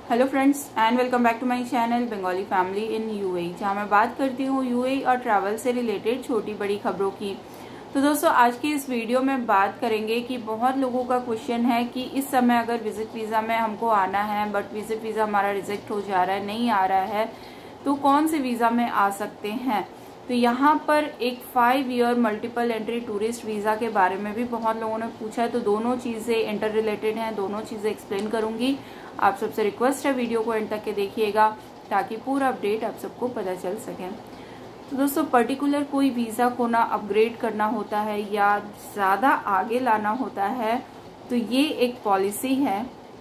Hello friends and welcome back to my channel Bengali family in UAE, जहां मैं बात करती हूं यूएई और ट्रैवल से रिलेटेड छोटी बड़ी खबरों की। तो दोस्तों, आज की इस वीडियो में बात करेंगे कि बहुत लोगों का क्वेश्चन है कि इस समय अगर विजिट वीज़ा में हमको आना है बट विजिट वीज़ा हमारा रिजेक्ट हो जा रहा है, नहीं आ रहा है, तो कौन से वीज़ा में आ सकते हैं। तो यहाँ पर एक 5 year multiple entry tourist visa के बारे में भी बहुत लोगों ने पूछा है, तो दोनों चीज़ें इंटर रिलेटेड हैं, दोनों चीज़ें एक्सप्लेन करूंगी। आप सबसे रिक्वेस्ट है वीडियो को एंड तक के देखिएगा ताकि पूरा अपडेट आप सबको पता चल सके। तो दोस्तों, पर्टिकुलर कोई वीज़ा को ना अपग्रेड करना होता है या ज़्यादा आगे लाना होता है, तो ये एक पॉलिसी है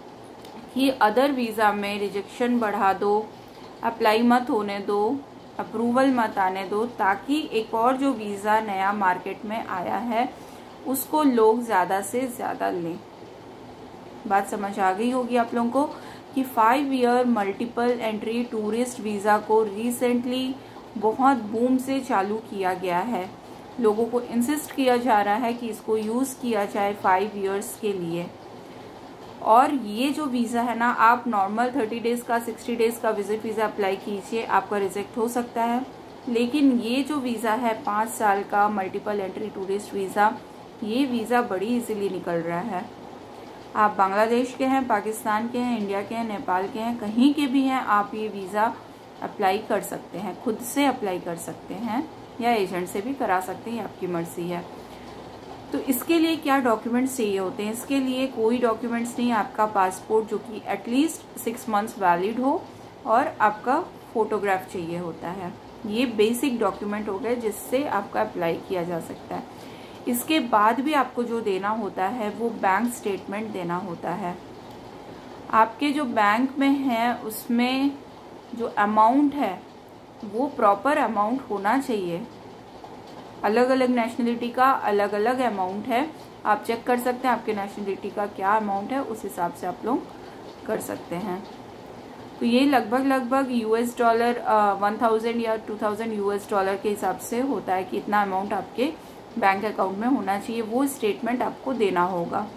कि अदर वीज़ा में रिजेक्शन बढ़ा दो, अप्लाई मत होने दो, अप्रूवल मत आने दो, ताकि एक और जो वीज़ा नया मार्केट में आया है उसको लोग ज़्यादा से ज़्यादा लें। बात समझ आ गई होगी आप लोगों को कि 5 year multiple entry tourist visa को रिसेंटली बहुत बूम से चालू किया गया है। लोगों को इंसिस्ट किया जा रहा है कि इसको यूज़ किया जाए 5 ईयर्स के लिए। और ये जो वीज़ा है ना, आप नॉर्मल 30 डेज़ का 60 डेज़ का विजिट वीज़ा अप्लाई कीजिए, आपका रिजेक्ट हो सकता है। लेकिन ये जो वीज़ा है 5 साल का मल्टीपल एंट्री टूरिस्ट वीज़ा, ये वीज़ा बड़ी इजीली निकल रहा है। आप बांग्लादेश के हैं, पाकिस्तान के हैं, इंडिया के हैं, नेपाल के हैं, कहीं के भी हैं, आप ये वीज़ा अप्लाई कर सकते हैं। खुद से अप्लाई कर सकते हैं या एजेंट से भी करा सकते हैं, आपकी मर्जी है। तो इसके लिए क्या डॉक्यूमेंट्स चाहिए होते हैं? इसके लिए कोई डॉक्यूमेंट्स नहीं, आपका पासपोर्ट जो कि एटलीस्ट 6 मंथ्स वैलिड हो और आपका फोटोग्राफ चाहिए होता है। ये बेसिक डॉक्यूमेंट हो गए जिससे आपका अप्लाई किया जा सकता है। इसके बाद भी आपको जो देना होता है वो बैंक स्टेटमेंट देना होता है। आपके जो बैंक में है उसमें जो अमाउंट है वो प्रॉपर अमाउंट होना चाहिए। अलग अलग नेशनलिटी का अलग अलग अमाउंट है, आप चेक कर सकते हैं आपके नेशनलिटी का क्या अमाउंट है, उस हिसाब से आप लोग कर सकते हैं। तो ये लगभग US डॉलर 1000 या 2000 US डॉलर के हिसाब से होता है कि इतना अमाउंट आपके बैंक अकाउंट में होना चाहिए, वो स्टेटमेंट आपको देना होगा।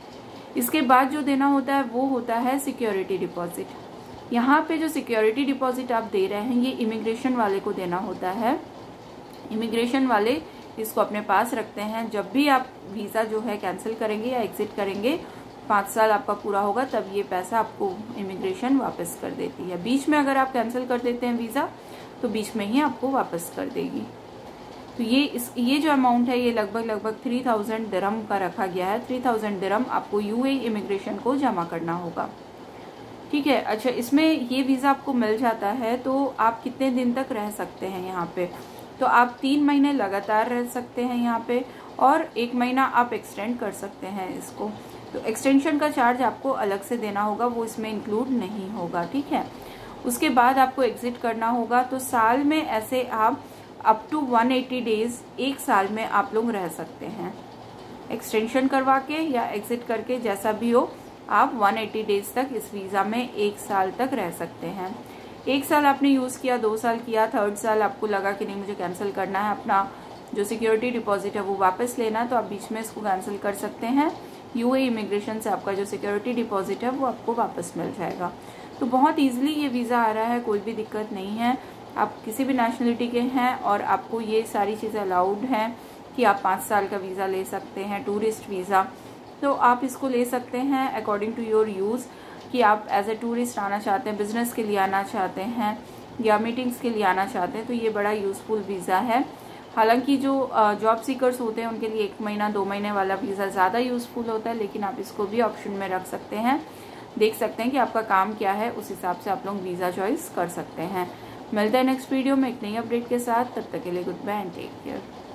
इसके बाद जो देना होता है वो होता है सिक्योरिटी डिपॉजिट। यहाँ पे जो सिक्योरिटी डिपॉजिट आप दे रहे हैं ये इमिग्रेशन वाले को देना होता है। इमिग्रेशन वाले इसको अपने पास रखते हैं। जब भी आप वीज़ा जो है कैंसिल करेंगे या एग्जिट करेंगे, 5 साल आपका पूरा होगा, तब ये पैसा आपको इमिग्रेशन वापस कर देती है। बीच में अगर आप कैंसिल कर देते हैं वीज़ा तो बीच में ही आपको वापस कर देगी। तो ये जो अमाउंट है ये लगभग 3000 दिरहम का रखा गया है। 3000 दिरहम आपको यूएई इमिग्रेशन को जमा करना होगा। ठीक है। अच्छा, इसमें ये वीज़ा आपको मिल जाता है तो आप कितने दिन तक रह सकते हैं यहाँ पे? तो आप 3 महीने लगातार रह सकते हैं यहाँ पे और 1 महीना आप एक्सटेंड कर सकते हैं इसको। तो एक्सटेंशन का चार्ज आपको अलग से देना होगा, वो इसमें इंक्लूड नहीं होगा। ठीक है। उसके बाद आपको एग्जिट करना होगा। तो साल में ऐसे आप अप टू 180 डेज, 1 साल में आप लोग रह सकते हैं। एक्सटेंशन करवा के या एग्जिट करके जैसा भी हो, आप 180 डेज तक इस वीज़ा में 1 साल तक रह सकते हैं। 1 साल आपने यूज़ किया, 2 साल किया, 3rd साल आपको लगा कि नहीं मुझे कैंसिल करना है, अपना जो सिक्योरिटी डिपॉजिट है वो वापस लेना है, तो आप बीच में इसको कैंसिल कर सकते हैं। यूएई इमिग्रेशन से आपका जो सिक्योरिटी डिपॉजिट है वो आपको वापस मिल जाएगा। तो बहुत ईजिली ये वीज़ा आ रहा है, कोई भी दिक्कत नहीं है। आप किसी भी नेशनलिटी के हैं और आपको ये सारी चीज़ें अलाउड हैं कि आप 5 साल का वीज़ा ले सकते हैं, टूरिस्ट वीज़ा। तो आप इसको ले सकते हैं अकॉर्डिंग टू योर यूज़, कि आप एज ए टूरिस्ट आना चाहते हैं, बिजनेस के लिए आना चाहते हैं या मीटिंग्स के लिए आना चाहते हैं, तो ये बड़ा यूज़फुल वीज़ा है। हालांकि जो जॉब सीकर्स होते हैं उनके लिए 1 महीना 2 महीने वाला वीज़ा ज़्यादा यूज़फुल होता है, लेकिन आप इसको भी ऑप्शन में रख सकते हैं। देख सकते हैं कि आपका काम क्या है, उस हिसाब से आप लोग वीज़ा चॉइस कर सकते हैं। मिलते हैं नेक्स्ट वीडियो में एक नई अपडेट के साथ। तब तक के लिए goodbye and take care.